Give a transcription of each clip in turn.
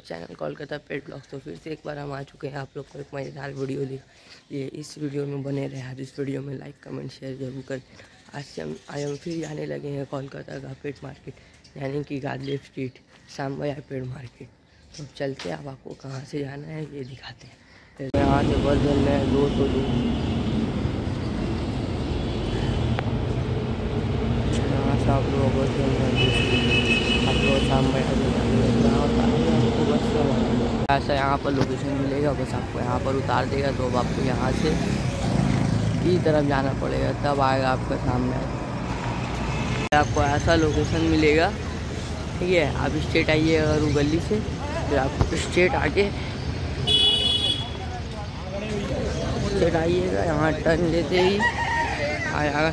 Channel Kolkata पेट blog. तो फिर से एक बार हम आ चुके हैं आप लोग को एक मज़ेदार वीडियो लिए। इस वीडियो में बने रहे आज इस वीडियो में लाइक कमेंट शेयर जरूर कर। आज हम फिर जाने लगे हैं कोलकाता का पेट मार्केट, यानी कि गादले स्ट्रीट सांबया पेट मार्केट। तो चलते अब आपको कहाँ से जाना है ये दिखाते हैं। यहाँ से बस चलना है 200 दूर, यहाँ से आप लोग बस चलना है, आप लोग सांबया बस से ऐसा यहाँ पर लोकेशन मिलेगा, बस आपको यहाँ पर उतार देगा। तो अब आपको यहाँ से की तरफ जाना पड़ेगा, तब आएगा आपका सामने। आपको ऐसा लोकेशन मिलेगा, ठीक है। आप स्ट्रेट आइएगा अगर गली से, फिर आप स्ट्रेट आइएगा, यहाँ टर्न लेते ही आएगा।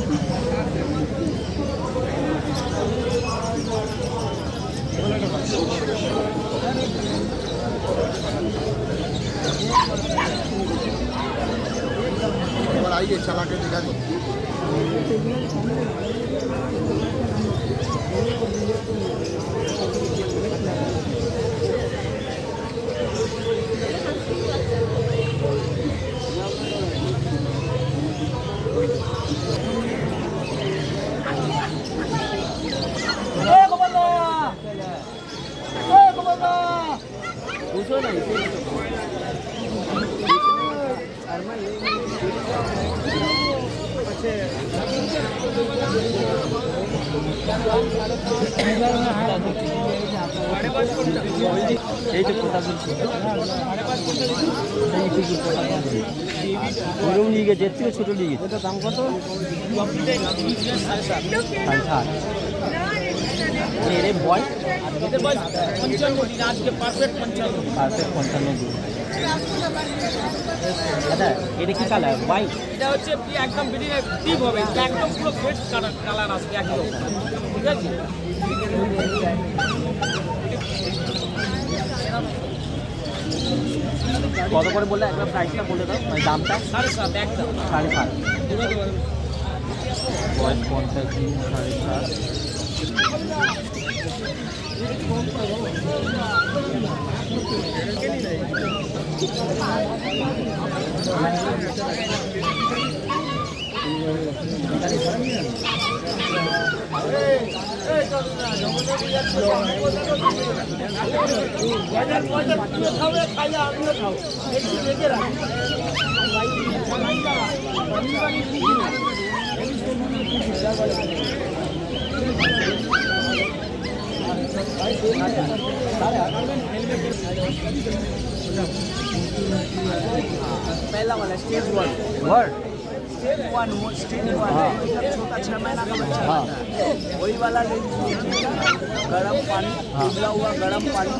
आइए चला के दिखा दो। पूछो ना ছোট লিগে এটা দাম কত? मेरे बॉय আজকে পারফেক্ট 55 দিন। দাদা এটা কি কালার? হোয়াইট। এটা হচ্ছে একদম ডিপ হবে, একদম পুরো ফেড কালার আসবে একদম, ঠিক আছে। কত করে বললে একবার প্রাইসটা বলে দাও, মানে দামটা? 7.5 একদম 7.5। বয়স 50 দিন 7.5। पहला वाला स्टेज 1 छोटा 6 महीना का बच्चा रहता है, वही वाला गरम पानी, उबला हुआ गरम पानी।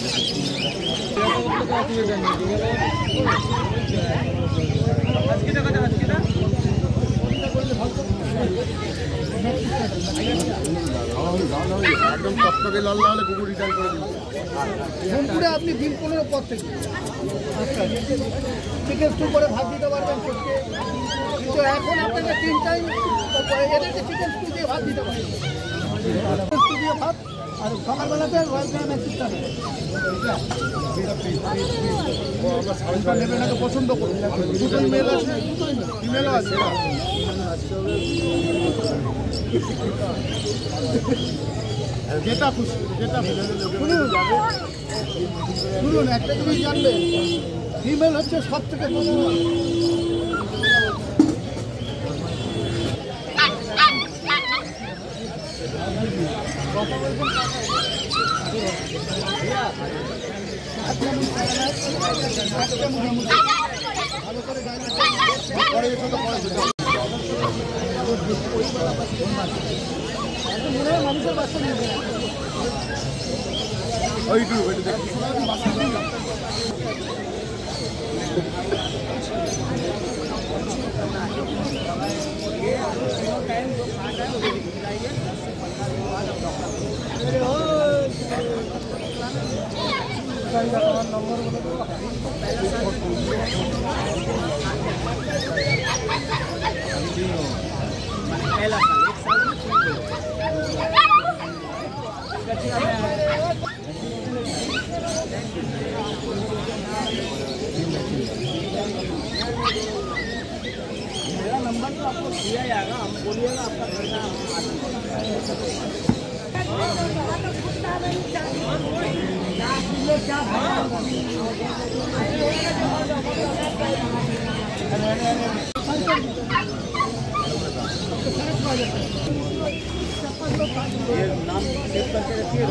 একদম টকটকে লাল লাল কুকুর রিটার্ন করে দিন। সোমপুরে আপনি দিন 15 পর থেকে চিকেন স্টু করে ভাত দিতে পারবেন চটকে, কিন্তু এখন আপনাকে 3 টাইম এদেরকে চিকেন স্টু দিয়ে ভাত দিতে পারবেন। স্টু দিয়ে ভাত আর সকালবেলাতে রয়্যাল গ্রাম এক্সিস্টা নেবেন। আমরা নেবেন আগে পছন্দ করুন, দুটোই মেল আছে ফিমেলও আছে। যেটা খুশি যেটা শুনুন, একটা জিনিস জানবেন, ফিমেল হচ্ছে সব থেকে বুদ্ধিমান। ভালো করে মানুষের বাচ্চা নিয়ে दिया जाएगा, हम बोलिएगा आपका खर्चा ये नाम सेव करके रखिए।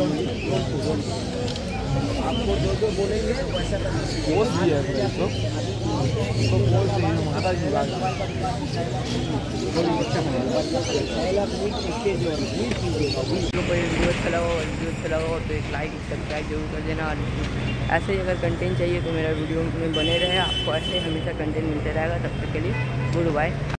आपको जो जो बोलेंगे वैसा बोल दिया है तो बोल से माता जी बात वीडियो अच्छा लगा हो तो एक लाइक सब्सक्राइब जरूर कर देना। और ऐसे ही अगर कंटेंट चाहिए तो मेरा वीडियो में बने रहे। आपको ऐसे हमेशा कंटेंट मिलते रहेगा। तब तक के लिए गुड बाय।